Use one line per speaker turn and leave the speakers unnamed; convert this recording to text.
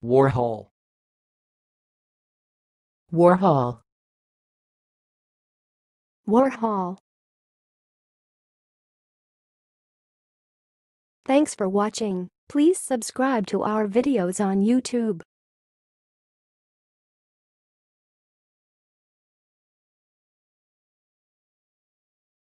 Warhol.
Warhol.
Warhol. Thanks for watching. Please subscribe to our videos on YouTube.